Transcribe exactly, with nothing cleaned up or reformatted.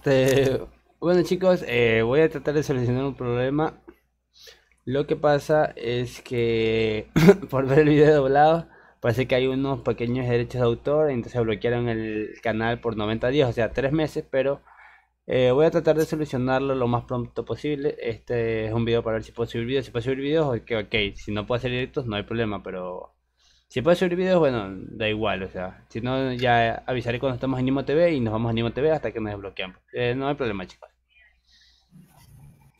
Este, bueno chicos, eh, voy a tratar de solucionar un problema. Lo que pasa es que por ver el video doblado, parece que hay unos pequeños derechos de autor, entonces bloquearon el canal por noventa días, o sea, tres meses, pero eh, voy a tratar de solucionarlo lo más pronto posible. Este es un video para ver si puedo subir videos, si puedo subir videos, ok, ok, si no puedo hacer directos no hay problema, pero si puedo subir videos, bueno, da igual, o sea, si no ya avisaré cuando estamos en Nimo T V y nos vamos a Nimo T V hasta que nos desbloqueamos. Eh, no hay problema chicos.